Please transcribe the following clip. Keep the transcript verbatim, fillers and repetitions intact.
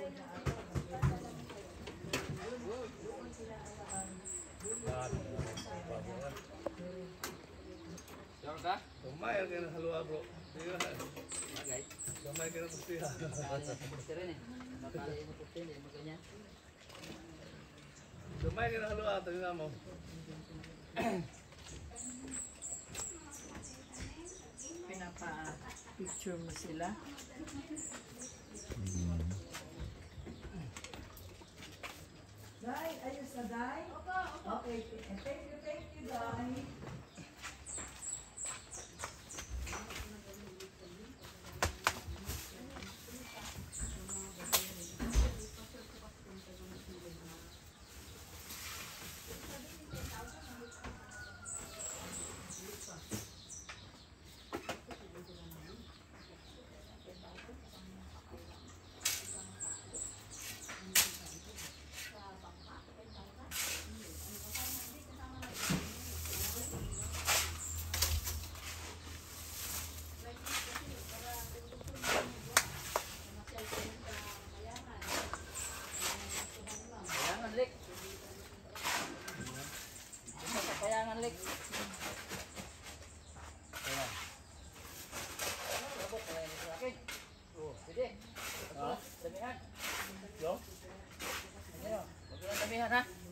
Gamay kayo ng halwa bro. Gamay kayo ng pustiha. Gamay kayo ng halwa. Tingnan mo. Pinapa-picture mo sila. Dai, ayos na Dai? Okay, thank you, thank you Dai. Kayangan lik. Oh, sige. Damihan. Yo. Ano? Wag lang damihan ha.